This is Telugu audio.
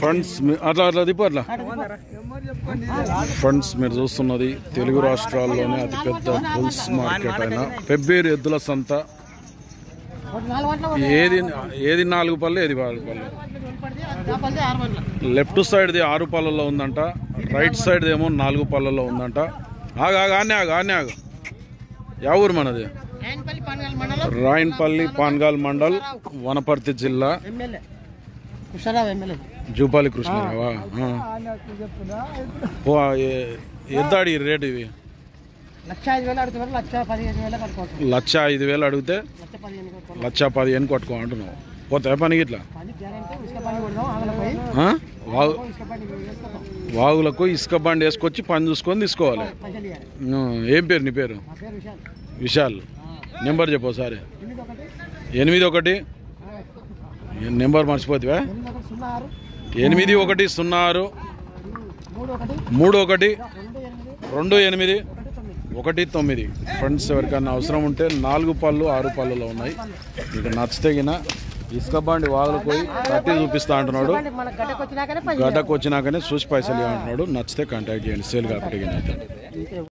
ఫ్రెండ్స్ అట్లా అట్లా దిప్పు అట్లా ఫ్రెండ్స్ మీరు చూస్తున్నది తెలుగు రాష్ట్రాల్లోనే అతిపెద్ద బుల్స్ మార్కెట్ అయిన పెబ్బేరు ఎద్దుల సంత. ఏది 4 పళ్ళు ఏది 6 పళ్ళు. లెఫ్ట్ సైడ్ది 6 పళ్ళలో ఉందంట, రైట్ సైడ్ ఏమో 4 పళ్ళలో ఉందంట. ఆగు యా ఊరు మనది? రాయన్పల్లి పాన్గాల్ మండల్ వనపర్తి జిల్లా జూపాలి కృష్ణరావా. ఎద్దాడి రేటు ఇవి 1,05,000 అడిగితే 1,15,000 కొట్టుకో అంటున్నావు. పోతాయి పనికి ఇట్లా వాగులకు ఇసుక బండి వేసుకొచ్చి పని చూసుకొని తీసుకోవాలి. ఏం పేరు నీ పేరు? విశాల్. నెంబర్ చెప్పు ఒకసారి. 81 నెంబర్ మర్చిపోతావా? 8106 31 28 19. ఫ్రెండ్స్ ఎవరికన్నా అవసరం ఉంటే 4 పళ్ళు 6 పళ్ళలో ఉన్నాయి. ఇక నచ్చితే గిన ఇసుక బండి వాగులకు పోయి కట్టి చూపిస్తా అంటున్నాడు. గడ్డకు వచ్చినాకనే చూసి పైసలు ఇవ్వంటున్నాడు. నచ్చితే కాంటాక్ట్ చేయండి. సేల్ కాబట్టి